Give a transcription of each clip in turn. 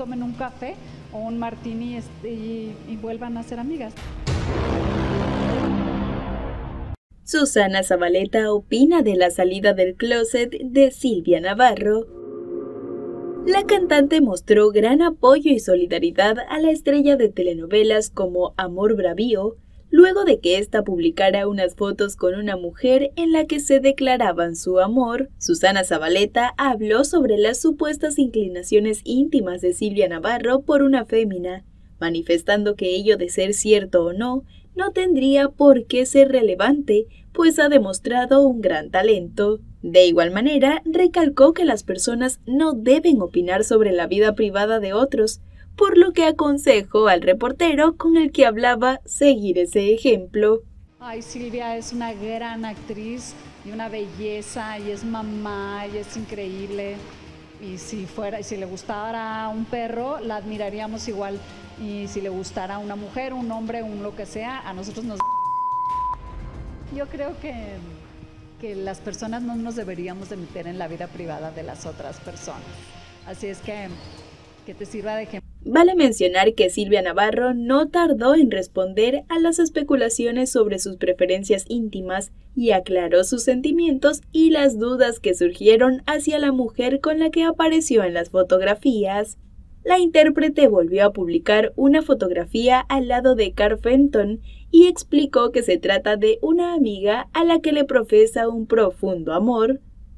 tomen un café o un martini y vuelvan a ser amigas. Susana Zabaleta opina de la salida del closet de Silvia Navarro. La cantante mostró gran apoyo y solidaridad a la estrella de telenovelas como Amor Bravío, luego de que ésta publicara unas fotos con una mujer en la que se declaraban su amor. Susana Zabaleta habló sobre las supuestas inclinaciones íntimas de Silvia Navarro por una fémina, manifestando que ello, de ser cierto o no, no tendría por qué ser relevante, pues ha demostrado un gran talento. De igual manera, recalcó que las personas no deben opinar sobre la vida privada de otros, por lo que aconsejó al reportero con el que hablaba seguir ese ejemplo. Ay, Silvia es una gran actriz y una belleza, y es mamá, y es increíble. Y si le gustara un perro, la admiraríamos igual. Y si le gustara una mujer, un hombre, un lo que sea, a nosotros nos... Yo creo que las personas no nos deberíamos de meter en la vida privada de las otras personas. Así es que te sirva de ejemplo. Vale mencionar que Silvia Navarro no tardó en responder a las especulaciones sobre sus preferencias íntimas y aclaró sus sentimientos y las dudas que surgieron hacia la mujer con la que apareció en las fotografías. La intérprete volvió a publicar una fotografía al lado de Carl Fenton y explicó que se trata de una amiga a la que le profesa un profundo amor.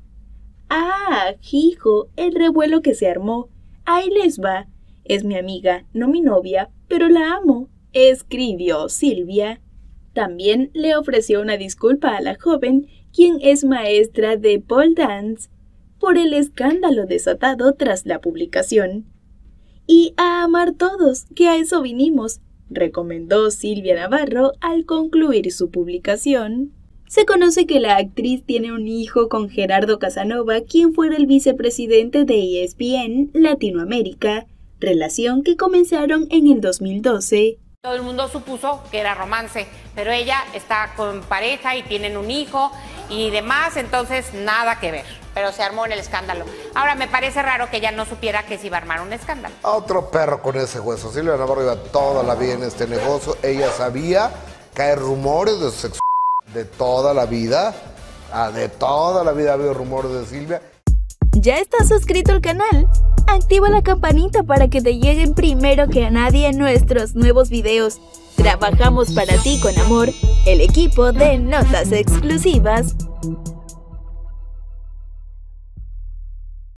¡Ah, hijo! El revuelo que se armó. Ahí les va. Es mi amiga, no mi novia, pero la amo, escribió Silvia. También le ofreció una disculpa a la joven, quien es maestra de pole dance, por el escándalo desatado tras la publicación. Y a amar todos, que a eso vinimos, recomendó Silvia Navarro al concluir su publicación. Se conoce que la actriz tiene un hijo con Gerardo Casanova, quien fuera el vicepresidente de ESPN Latinoamérica, relación que comenzaron en el 2012. Todo el mundo supuso que era romance, pero ella está con pareja y tienen un hijo y demás, entonces nada que ver. Pero se armó en el escándalo. Ahora, me parece raro que ella no supiera que se iba a armar un escándalo. Otro perro con ese hueso. Silvia Navarro iba toda la vida en este negocio. Ella sabía que hay rumores de sexo de toda la vida. De toda la vida ha habido rumores de Silvia. ¿Ya estás suscrito al canal? Activa la campanita para que te lleguen primero que a nadie nuestros nuevos videos. Trabajamos para ti con amor, el equipo de Notas Exclusivas.